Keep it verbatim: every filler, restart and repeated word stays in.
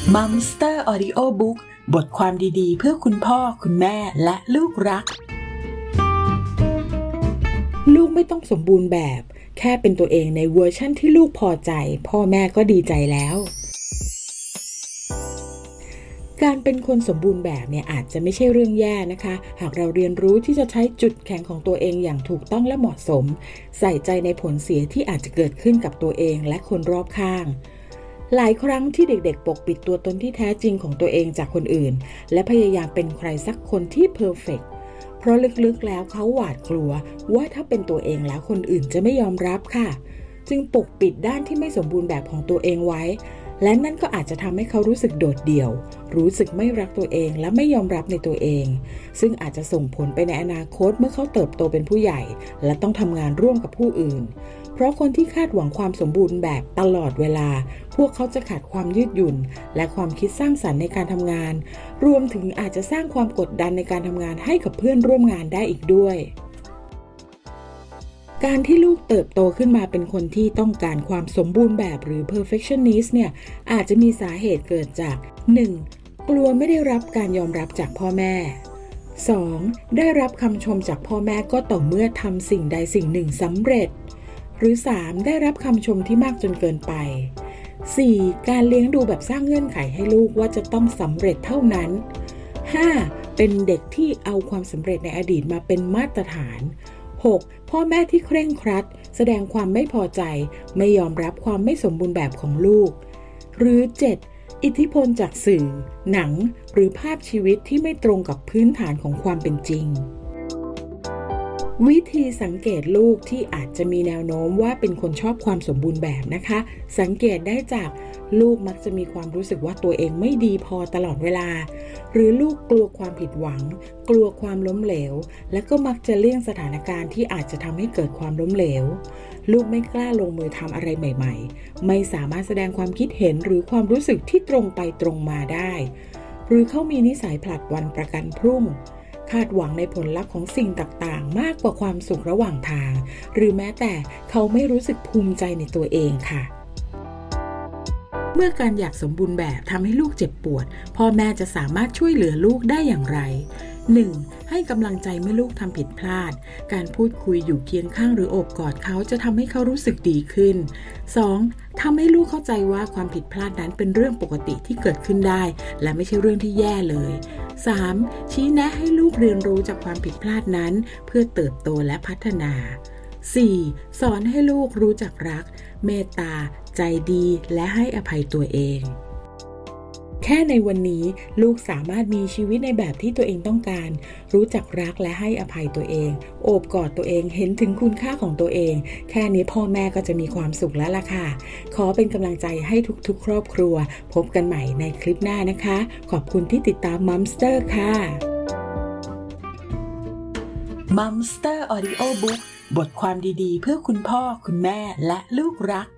มัมสเตอร์ออดิโอบุ๊กบทความดีๆเพื่อคุณพ่อคุณแม่และลูกรักลูกไม่ต้องสมบูรณ์แบบแค่เป็นตัวเองในเวอร์ชั่นที่ลูกพอใจพ่อแม่ก็ดีใจแล้วการเป็นคนสมบูรณ์แบบเนี่ยอาจจะไม่ใช่เรื่องแย่นะคะหากเราเรียนรู้ที่จะใช้จุดแข็งของตัวเองอย่างถูกต้องและเหมาะสมใส่ใจในผลเสียที่อาจจะเกิดขึ้นกับตัวเองและคนรอบข้างหลายครั้งที่เด็กๆปกปิดตัวตนที่แท้จริงของตัวเองจากคนอื่นและพยายามเป็นใครสักคนที่เพอร์เฟกต์เพราะลึกๆแล้วเขาหวาดกลัวว่าถ้าเป็นตัวเองแล้วคนอื่นจะไม่ยอมรับค่ะจึงปกปิดด้านที่ไม่สมบูรณ์แบบของตัวเองไว้และนั่นก็อาจจะทำให้เขารู้สึกโดดเดี่ยวรู้สึกไม่รักตัวเองและไม่ยอมรับในตัวเองซึ่งอาจจะส่งผลไปในอนาคตเมื่อเขาเติบโตเป็นผู้ใหญ่และต้องทำงานร่วมกับผู้อื่นเพราะคนที่คาดหวังความสมบูรณ์แบบตลอดเวลาพวกเขาจะขาดความยืดหยุ่นและความคิดสร้างสรรค์ในการทำงานรวมถึงอาจจะสร้างความกดดันในการทำงานให้กับเพื่อนร่วมงานได้อีกด้วยการที่ลูกเติบโตขึ้นมาเป็นคนที่ต้องการความสมบูรณ์แบบหรือ perfectionist เนี่ยอาจจะมีสาเหตุเกิดจาก หนึ่ง กลัวไม่ได้รับการยอมรับจากพ่อแม่ สอง ได้รับคำชมจากพ่อแม่ก็ต่อเมื่อทำสิ่งใดสิ่งหนึ่งสำเร็จหรือ สาม ได้รับคำชมที่มากจนเกินไป สี่ การเลี้ยงดูแบบสร้างเงื่อนไขให้ลูกว่าจะต้องสำเร็จเท่านั้น ห้า เป็นเด็กที่เอาความสำเร็จในอดีตมาเป็นมาตรฐานหก พ่อแม่ที่เคร่งครัดแสดงความไม่พอใจไม่ยอมรับความไม่สมบูรณ์แบบของลูกหรือ เจ็ด อิทธิพลจากสื่อหนังหรือภาพชีวิตที่ไม่ตรงกับพื้นฐานของความเป็นจริงวิธีสังเกตลูกที่อาจจะมีแนวโน้มว่าเป็นคนชอบความสมบูรณ์แบบนะคะสังเกตได้จากลูกมักจะมีความรู้สึกว่าตัวเองไม่ดีพอตลอดเวลาหรือลูกกลัวความผิดหวังกลัวความล้มเหลวและก็มักจะเลี่ยงสถานการณ์ที่อาจจะทำให้เกิดความล้มเหลวลูกไม่กล้าลงมือทำอะไรใหม่ๆไม่สามารถแสดงความคิดเห็นหรือความรู้สึกที่ตรงไปตรงมาได้หรือเขามีนิสัยผลัดวันประกันพรุ่งคาดหวังในผลลัพธ์ของสิ่งต่างๆมากกว่าความสุขระหว่างทางหรือแม้แต่เขาไม่รู้สึกภูมิใจในตัวเองค่ะเมื่อการอยากสมบูรณ์แบบทำให้ลูกเจ็บปวดพ่อแม่จะสามารถช่วยเหลือลูกได้อย่างไร หนึ่ง ให้กำลังใจเมื่อลูกทำผิดพลาดการพูดคุยอยู่เคียงข้างหรือโอบกอดเขาจะทำให้เขารู้สึกดีขึ้น สอง ทำให้ลูกเข้าใจว่าความผิดพลาดนั้นเป็นเรื่องปกติที่เกิดขึ้นได้และไม่ใช่เรื่องที่แย่เลย สาม ชี้แนะให้ลูกเรียนรู้จากความผิดพลาดนั้นเพื่อเติบโตและพัฒนา สี่ สอนให้ลูกรู้จักรักเมตตาใจดีและให้อภัยตัวเองแค่ในวันนี้ลูกสามารถมีชีวิตในแบบที่ตัวเองต้องการรู้จักรักและให้อภัยตัวเองโอบกอดตัวเองเห็นถึงคุณค่าของตัวเองแค่นี้พ่อแม่ก็จะมีความสุขแล้วล่ะค่ะขอเป็นกำลังใจให้ทุกๆครอบครัวพบกันใหม่ในคลิปหน้านะคะขอบคุณที่ติดตามมัมสเตอร์ค่ะมัมสเตอร์ออดิโอบุ๊กบทความดีๆเพื่อคุณพ่อคุณแม่และลูกรัก